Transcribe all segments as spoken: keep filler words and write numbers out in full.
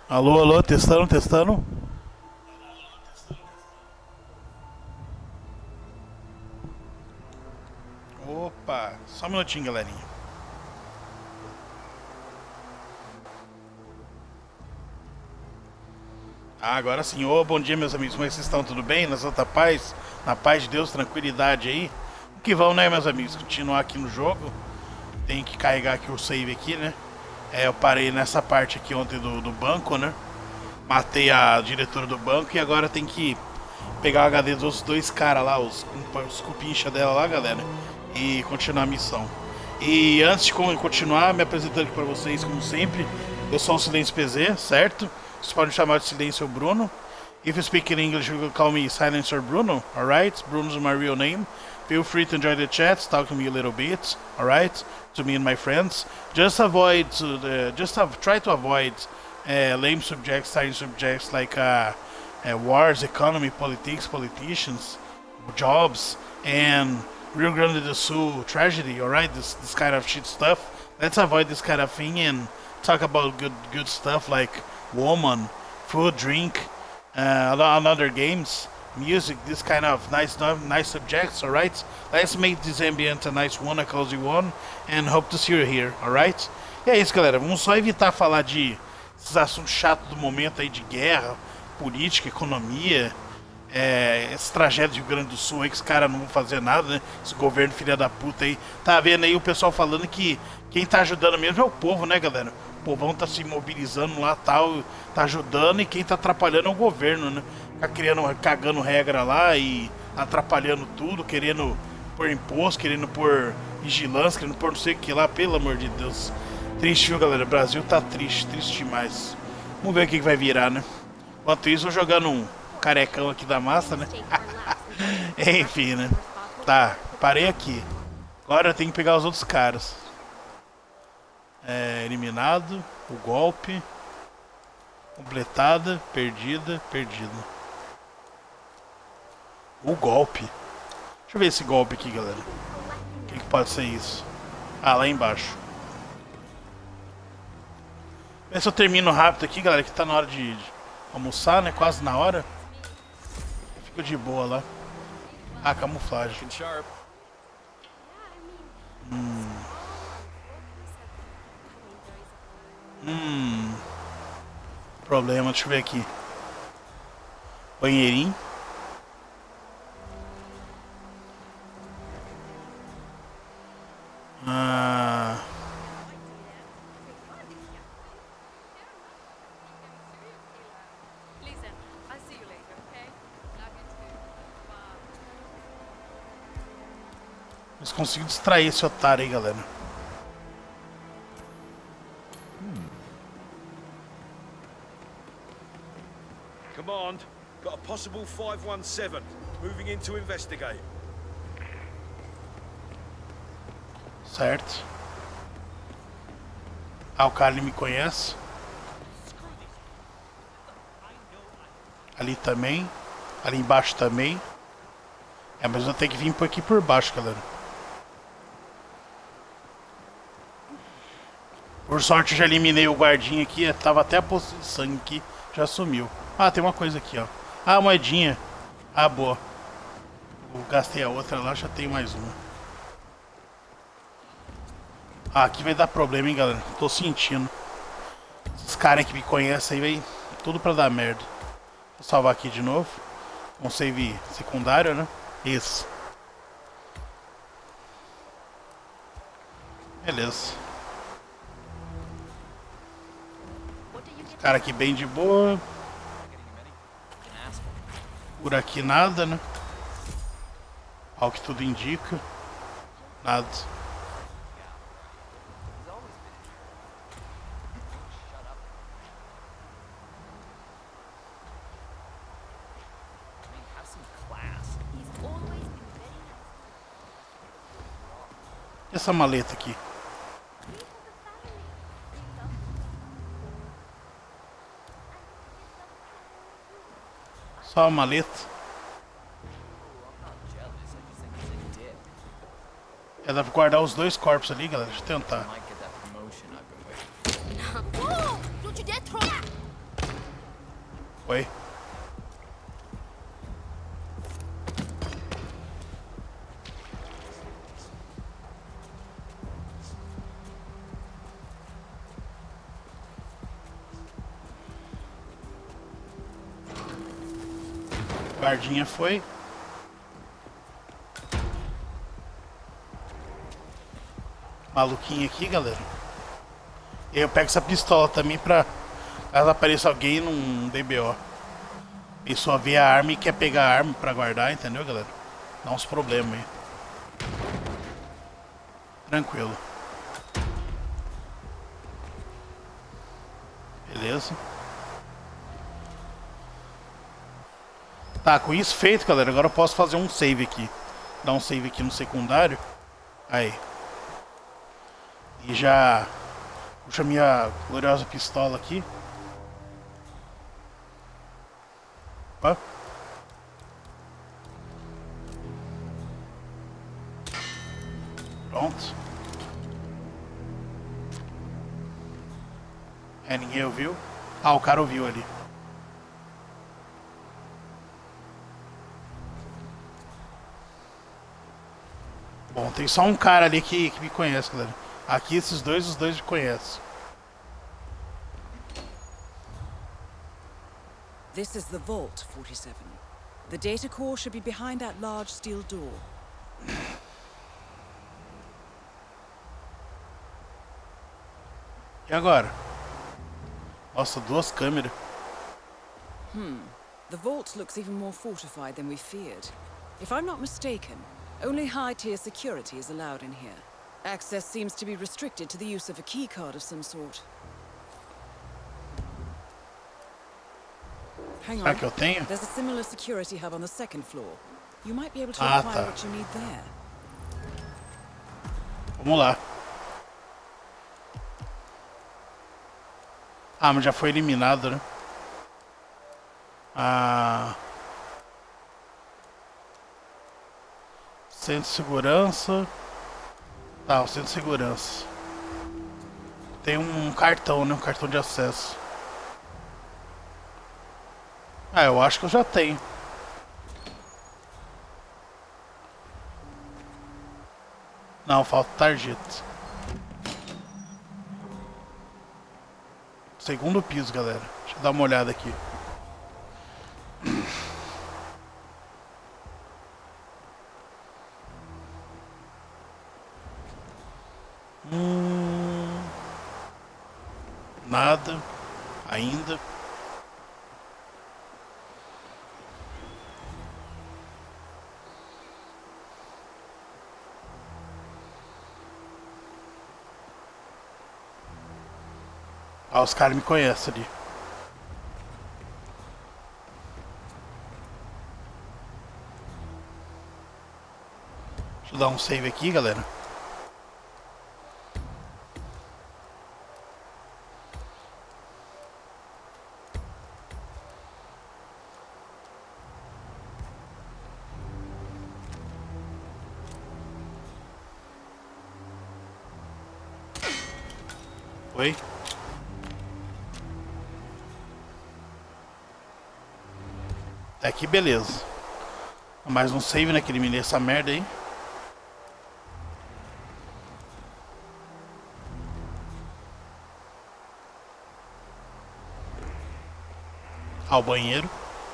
Alô, alô, testando, testando. Opa, só um minutinho, galerinha. Ah, agora sim. Ô, bom dia, meus amigos. Como é que vocês estão? Tudo bem? Na santa paz? Na paz de Deus, tranquilidade aí? O que vão, né, meus amigos? Continuar aqui no jogo. Tem que carregar aqui o save aqui, né? É, eu parei nessa parte aqui ontem do, do banco, né? Matei a diretora do banco e agora tem que pegar o H D dos dois caras lá, os, os cupincha dela lá, galera, e continuar a missão. E antes de continuar, me apresentando aqui pra vocês, como sempre, eu sou o Silêncio P Z, certo? Vocês podem me chamar de Silêncio Bruno. If you speak in English, you can call me Silencer Bruno, alright? Bruno's my real name. Feel free to enjoy the chat, talk to me a little bit, alright? To me and my friends. Just avoid, to the, just have, try to avoid uh, lame subjects, tiny subjects like uh, uh, wars, economy, politics, politicians, jobs, and Rio Grande do Sul tragedy, alright? This this kind of shit stuff. Let's avoid this kind of thing and talk about good good stuff like woman, food, drink, uh, another games, music, this kind of nice nice subjects, alright? Let's make this ambient a nice one, a cozy one, and hope to see you here, alright? E é isso, galera, vamos só evitar falar de esses assuntos chatos do momento aí de guerra, política, economia, é, esse trajeto do Rio Grande do Sul aí que os caras não vão fazer nada, né? Esse governo filha da puta aí. Tá vendo aí o pessoal falando que quem tá ajudando mesmo é o povo, né, galera? O povão tá se mobilizando lá, tal, tá ajudando, e quem tá atrapalhando é o governo, né? Tá criando, cagando regra lá e atrapalhando tudo, querendo pôr imposto, querendo pôr vigilância, querendo pôr não sei o que lá, pelo amor de Deus. Triste, viu, galera? O Brasil tá triste, triste demais. Vamos ver o que, que vai virar, né? Enquanto isso, eu jogando um carecão aqui da massa, né? Enfim, né? Tá, parei aqui. Agora eu tenho que pegar os outros caras. É, eliminado, o golpe, completada, perdida, perdida. O golpe. Deixa eu ver esse golpe aqui, galera. O que, que pode ser isso? Ah, lá embaixo. Vê se eu termino rápido aqui, galera, que tá na hora de, de almoçar, né? Quase na hora. Fico de boa lá. Ah, camuflagem. Hum. Hum. Problema, deixa eu ver aqui. Banheirinho. Ah. Mas consigo distrair esse otário aí, galera. Command, got a possible five one seven. Moving in to investigate. Certo. Ah, o cara ele me conhece. Ali também. Ali embaixo também. É, mas eu tenho que vir por aqui por baixo, galera. Por sorte eu já eliminei o guardinha aqui. Tava até a poça de sangue aqui. Já sumiu. Ah, tem uma coisa aqui, ó. Ah, moedinha. Ah, boa. Eu gastei a outra lá, já tenho mais uma. Ah, aqui vai dar problema, hein, galera. Tô sentindo. Esses caras que me conhecem aí, vai tudo pra dar merda. Vou salvar aqui de novo. Um save secundário, né? Isso. Beleza. Esse cara aqui bem de boa. Por aqui nada, né? Ao que tudo indica. Nada. E essa maleta aqui? Só a maleta. É, dá pra guardar os dois corpos ali, galera. Deixa eu tentar. Oi. Guardinha foi. Maluquinho aqui, galera. E eu pego essa pistola também pra caso apareça alguém num D B O. E só vê a arma e quer pegar a arma pra guardar, entendeu, galera? Dá uns problemas aí. Tranquilo. Beleza. Tá, com isso feito, galera, agora eu posso fazer um save aqui. Dar um save aqui no secundário. Aí. E já puxa minha gloriosa pistola aqui. Opa. Pronto. É, ninguém ouviu. Ah, o cara ouviu ali. Bom, tem só um cara ali que, que me conhece, galera. Aqui esses dois, os dois me conhecem. This is the vault, forty-seven. The data core should be behind that large steel door. E agora? Nossa, duas câmeras. Hmm. The vault looks even more fortified than we feared. If I'm not mistaken, only high-tier security is allowed in here. Access seems to be restricted to the use of a keycard of some sort. Hang Será on. que eu tenho? There's a similar security hub on the second floor. You might be able to Ah, acquire tá. what you need there. Vamos lá. Ah, mas já foi eliminado, né? Ah... Centro de segurança. Tá, o centro de segurança. Tem um cartão, né? Um cartão de acesso. Ah, eu acho que eu já tenho. Não, falta tarjeta. Segundo piso, galera. Deixa eu dar uma olhada aqui. Hum... Nada. Ainda. Ah, os caras me conhecem ali. Deixa eu dar um save aqui, galera. Oi? Até aqui beleza. Mais um save, né? Que eliminei essa merda aí. Ah, o banheiro.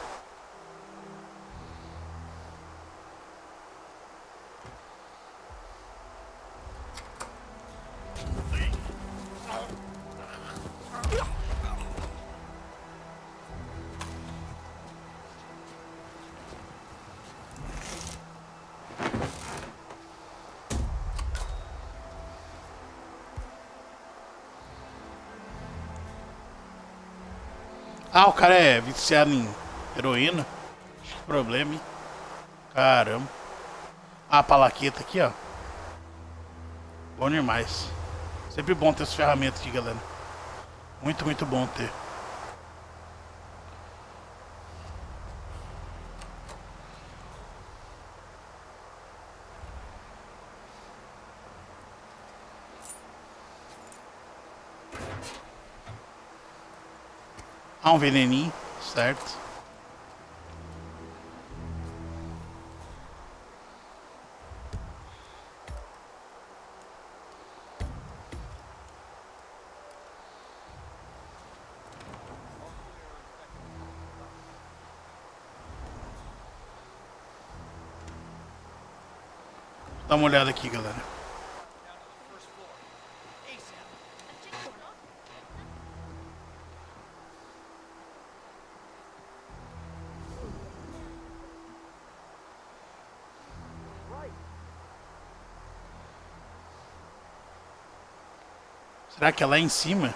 Ah, o cara é viciado em heroína. Que problema, hein? Caramba. Ah, a palaqueta aqui, ó. Bom demais. Sempre bom ter essas ferramentas aqui, galera. Muito, muito bom ter. Ah, um veneninho. Certo. Dá uma olhada aqui, galera. Será que é lá em cima?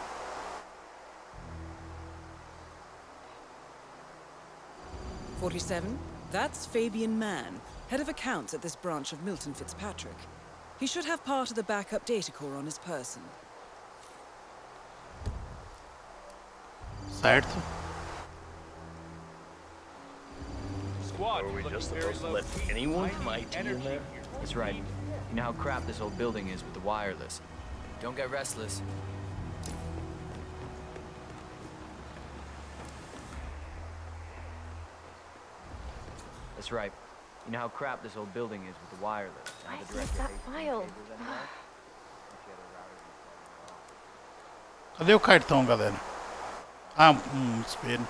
forty-seven? That's Fabian Mann, head of accounts at this branch of Milton Fitzpatrick. He should have part of the backup data core on his person. Certo. Squad, Or are we looking just very supposed to low let key. anyone I from need I T in energy there? here. That's right. You know how crap this whole building is with the wireless. Don't get restless. That's right. You know how crap this old building is with the wireless. Now I the saved director that hates these file. cables anyway. Cadê o cartão, galera? Ah, um espelho.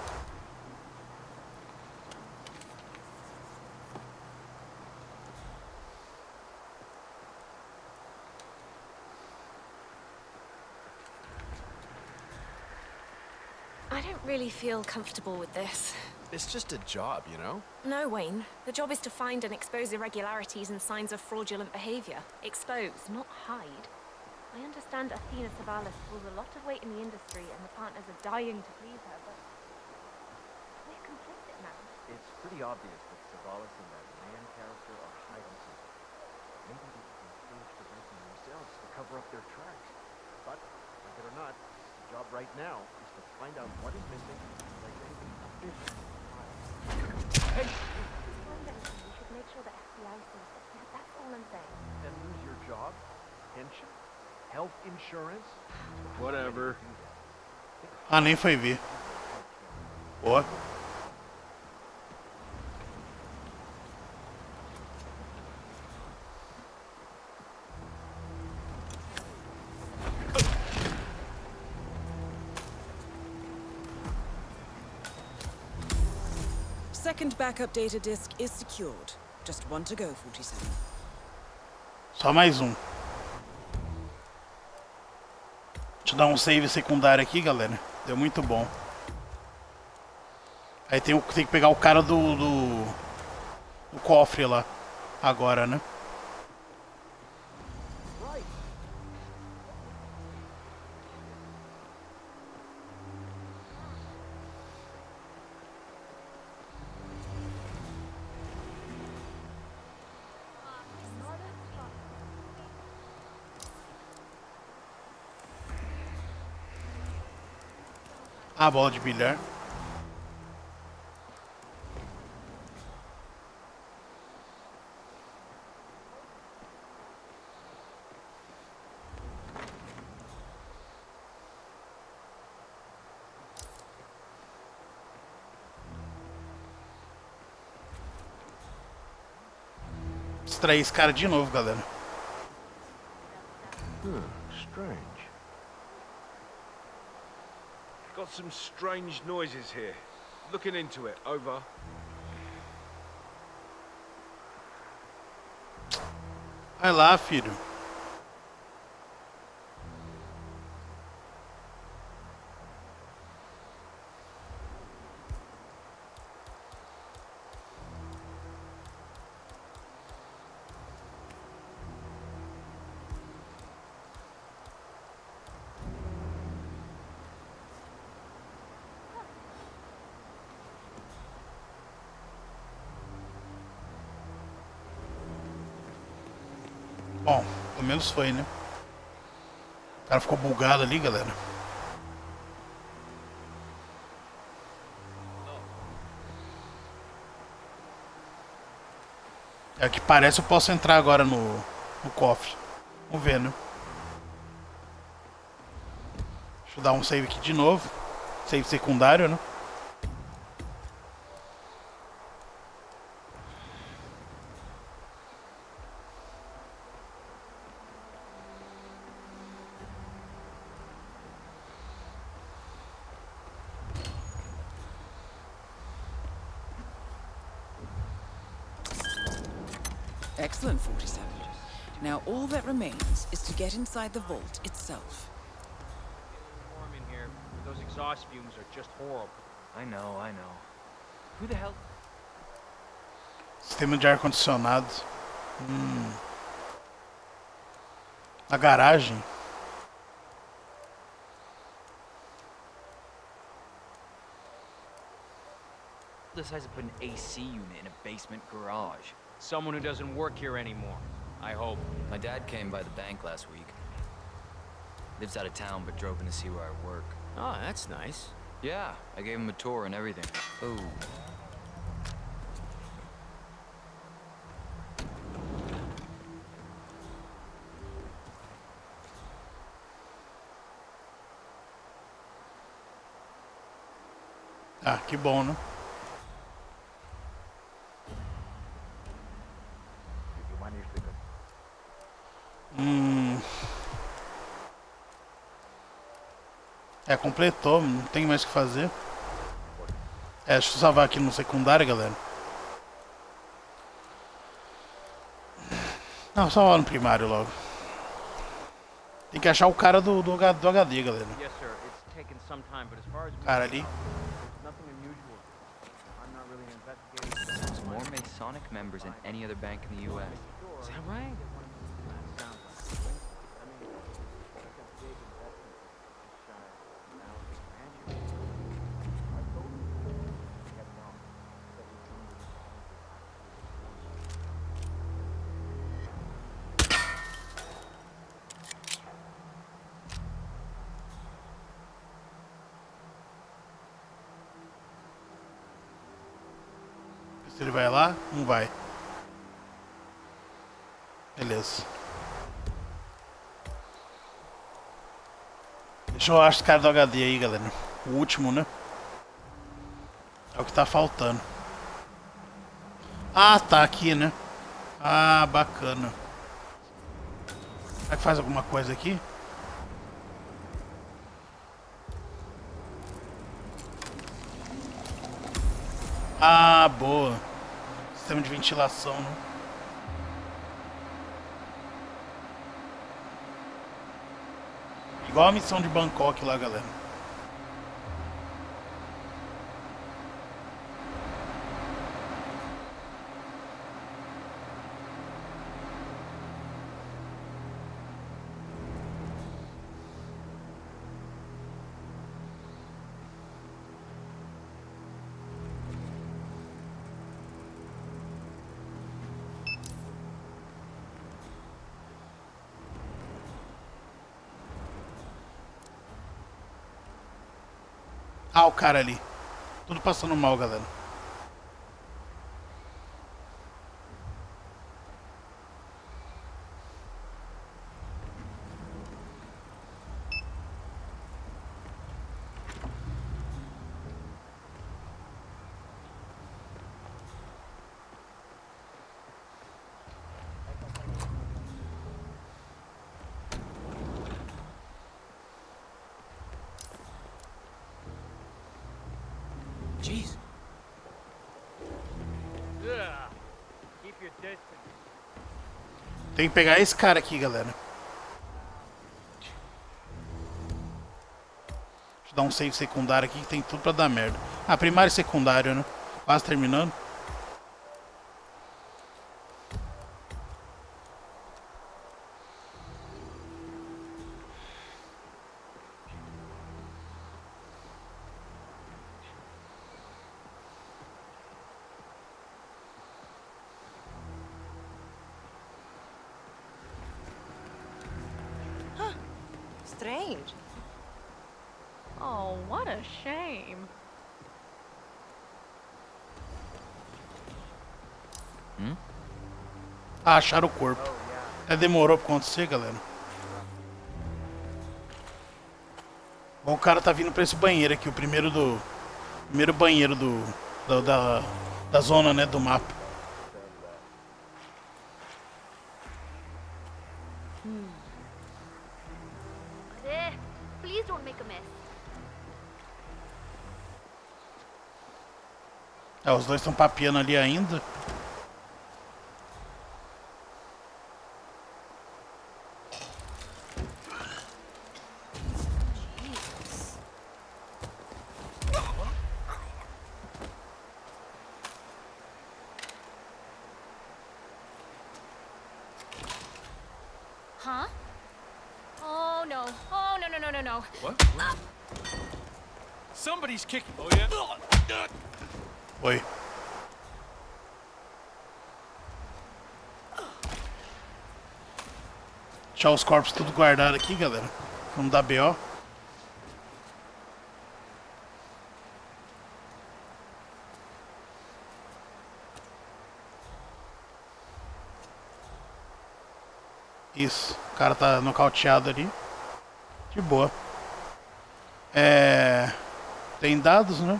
I don't really feel comfortable with this. It's just a job, you know? No, Wayne. The job is to find and expose irregularities and signs of fraudulent behavior. Expose, not hide. I understand Athena Savalas pulls a lot of weight in the industry and the partners are dying to please her, but we're complicit now. It's pretty obvious that Savalas and that man character are hiding something. Maybe they can stage the breaking themselves to cover up their tracks. But, like it or not, the job right now is to find out what is missing and like anything official. Hey! If you find anything, you should make sure the F B I sees it. Yeah, that's all I'm saying. And lose your job, pension, health insurance. Whatever. Ah, nem foi ver. Boa. Second backup data disk is secured. Just one to go, forty-seven. Só mais um. Deixa eu dar um save secundário aqui, galera. Deu muito bom. Aí tem, o, tem que pegar o cara do, do, do cofre lá. Agora, né? A bola de bilhar. Distrair esse cara de novo, galera. Hmm, strange. Got some strange noises here. Looking into it. Over. Vai lá, filho. Bom, pelo menos foi, né? O cara ficou bugado ali, galera. É que parece, eu posso entrar agora no, no cofre. Vamos ver, né? Deixa eu dar um save aqui de novo. Save secundário, né? Excellent, forty-seven. Now all that remains is to get inside the vault itself. Warm in here. Those exhaust fumes are just horrible. I know, I know. Who the hell? Sistema de ar-condicionado. Hum. A garagem. Decides to put an A C unit in a basement garage. Someone who doesn't work here anymore. I hope. My dad came by the bank last week. Lives out of town, but drove in to see where I work. Oh, that's nice. Yeah, I gave him a tour and everything. Oh. Ah, que bom, né? Hum. É, completou, não tem mais o que fazer. É, deixa eu salvar aqui no secundário, galera. Não, salvar no primário logo. Tem que achar o cara do, do, do H D, galera. Yes, sir. It's taken some time, but as far as O cara ali. Nothing unusual. I'm not really investigating. There's more Masonic members than any other bank in the U S. Is that right? Se ele vai lá, não vai. Beleza. Deixa eu achar os caras do H D aí, galera. O último, né? É o que tá faltando. Ah, tá aqui, né? Ah, bacana. Será que faz alguma coisa aqui? Ah, boa. Sistema de ventilação, né? Igual a missão de Bangkok lá, galera. Ah, o cara ali. Tudo passando mal, galera. Jeez. Yeah. Keep your distance. Tem que pegar esse cara aqui, galera. Deixa eu dar um save secundário aqui que tem tudo pra dar merda. Ah, primário e secundário, né? Quase terminando. Strange. Oh, what a shame. Hum? Ah, acharam o corpo. Até demorou pra acontecer, galera. Bom, o cara tá vindo pra esse banheiro aqui, o primeiro do... Primeiro banheiro do... do da, da zona, né, do mapa. Eh, please don't make a mess. É, os dois estão papeando ali ainda. Huh? Oh no. Oh no no no no no. What? Somebody's kicking. Oh yeah? Oi. Deixar os corpos tudo guardado aqui, galera. Vamos dar B O. Isso, o cara tá nocauteado ali. De boa. É... Tem dados, né?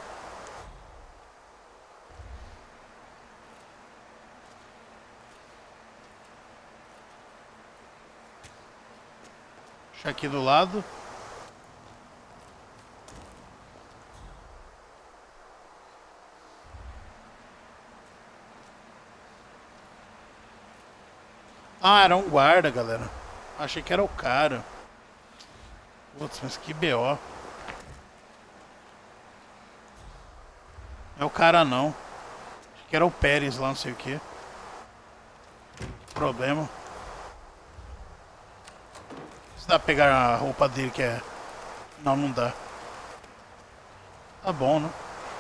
Deixa aqui do lado. Ah, era um guarda, galera. Achei que era o cara. Putz, mas que B O. Não é o cara não. Achei que era o Pérez lá, não sei o que. Problema. Se dá pra pegar a roupa dele que é... Não, não dá. Tá bom, né?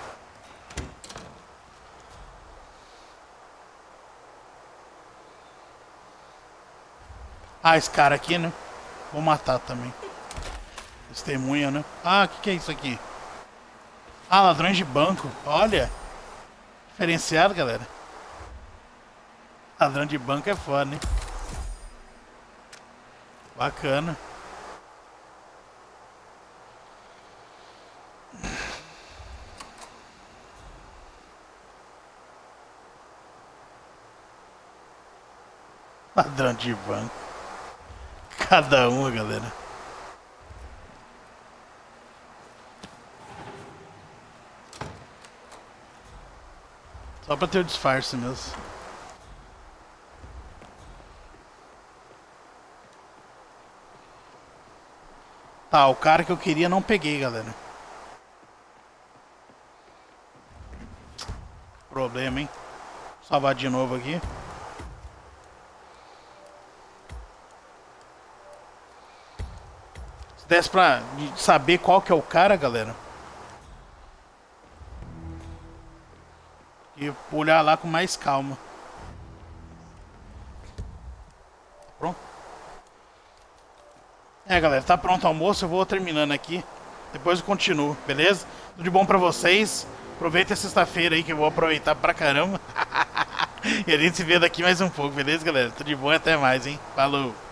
Ah, esse cara aqui, né? Vou matar também. Testemunha, né? Ah, o que, que é isso aqui? Ah, ladrões de banco. Olha. Diferenciado, galera. Ladrão de banco é foda, né? Bacana. Ladrão de banco. Cada uma, galera. Só pra ter o disfarce mesmo. Tá, o cara que eu queria não peguei, galera. Problema, hein? Vou salvar de novo aqui. Se desse pra saber qual que é o cara, galera. E olhar lá com mais calma. Pronto? É, galera, tá pronto o almoço. Eu vou terminando aqui. Depois eu continuo, beleza? Tudo de bom pra vocês. Aproveita a sexta-feira aí que eu vou aproveitar pra caramba. E a gente se vê daqui mais um pouco, beleza, galera? Tudo de bom e até mais, hein? Falou!